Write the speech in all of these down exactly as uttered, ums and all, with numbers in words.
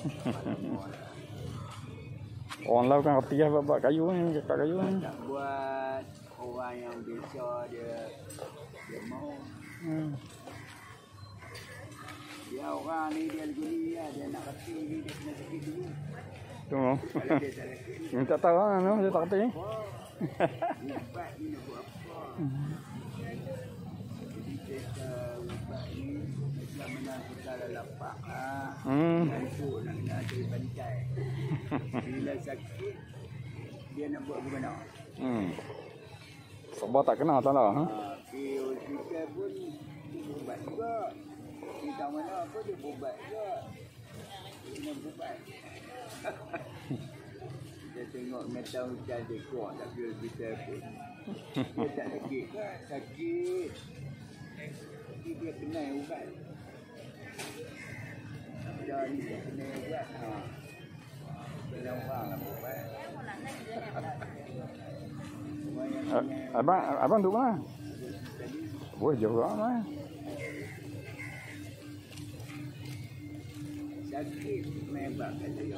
Orang lain kan reti lah buat kayu ni, kat kayu ni. Tak buat orang yang biasa dia dia mau. Hmm. Dia orang ni dia guni lah, dia nak reti ni dia kena sakit dulu. Tunggu. Kalau dia tak sakit ni. Minta tahu lah, no? Dia tak reti. Ubat ni nak buat apa? Jadi kita ubat ni macam mana kita dah lapak lah. Hmm. Untuk nak kena cari pantai. Bila sakit, dia nak buat bagaimana? Hmm. Sabar tak kena tak lah. Ha? Pergi hospital pun ubat juga. Kita mana apa dia ubat juga. Dia kena ubat. Kita tengok metal hujan dia kuat tak pergi hospital pun. Dia tak sakit kan? Sakit. Tapi dia kena ubat. Dia ni dia kena ubat. Ha. Kena orang lah ubat. Abang, abang duduk mana? Boleh jauh lah mana? Sakit memang kata dia.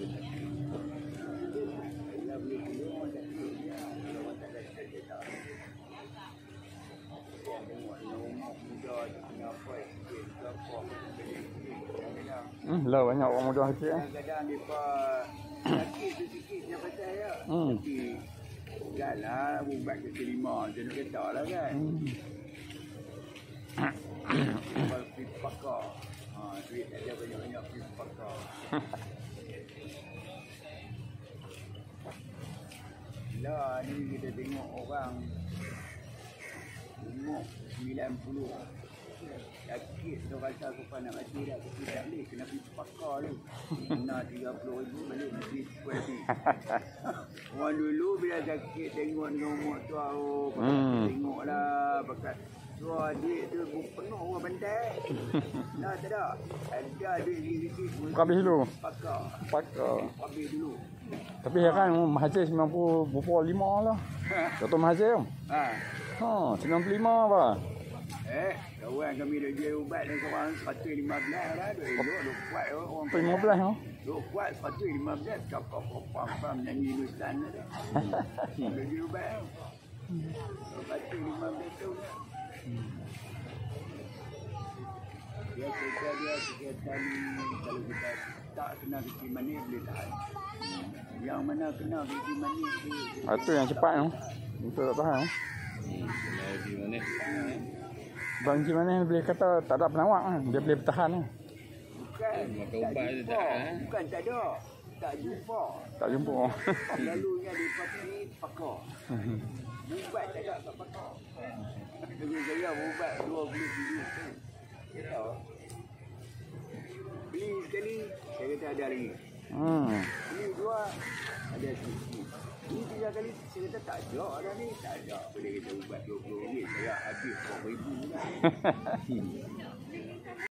Kalau boleh keluar sakit dia. Kalau orang tak sakit dia tak. Dia tengok rumah muda dia kena apa sikit ke apa. Hmm, lah banyak orang muda sikit eh. Kadang-kadang mereka sakit tu sikit dia pasal ya. Hmm. Tapi janganlah ubat ke kelima. Dia nak kata lah kan. Hmm. Kalau pergi pakar. Ha, duit ada banyak-banyak pergi pakar. Lah ni kita tengok orang umur sembilan puluh. Sakit tu rasa aku nak mati dah. Tapi tak boleh. Kena pergi pakar tu. Kena tiga puluh ribu balik mesti sepuluh lagi. Orang dulu bila sakit tengok dengan umur tua. Oh, Hmm. tengok lah. Pakat tua duit tu penuh orang pandai. Nah tak ada. Ada duit sikit. Habis dulu. Pakar. Pakar. Habis dulu. Tapi sekarang Mahathir sembilan puluh lima lah. Dato' Mahathir tu. Ha. Ha, sembilan puluh lima apa? Eh, kawan kami dah jual ubat dan kawan seratus lima belas lah. Duk elok, duk kuat orang. seratus lima belas tu. Duk kuat seratus lima belas. Cakap apa-apa menyanyi Nustan lah. Duk jual ubat tu. seratus lima belas tu lah. Dia kata dia kegiatan ni kalau kita tak kena kecil manis boleh tahan. Yang mana kena kecil manis dia. Itu yang cepat tu. Itu tak tahan. Kena kecil manis. Bang Ji mana boleh kata tak ada penawak kan? Dia boleh bertahan kan? Bukan. Makan Tak ubat dia jumpa. tak, eh? Bukan tak ada. Tak jumpa. Tak jumpa. Selalunya dia pergi pakar. Ubat tak ada kat pakar. Dengan saya ubat dua puluh ribu. Dia tahu. Beli sekali, saya kata ada lagi. Hmm. Beli dua, ada sikit. Ini tiga kali, saya kata tak ada dah ni. Tak ada. Boleh kita ubat dua puluh ringgit. Saya habis dua ribu lah.